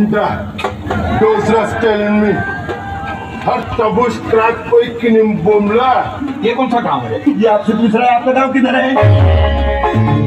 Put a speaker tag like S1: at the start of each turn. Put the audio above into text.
S1: Those was telling me. हर तबुश क्राक कोई किनिम बोमला।
S2: ये कौन सा गाँव है?
S3: ये आपसे पूछ रहा है, आपका गाँव किधर है?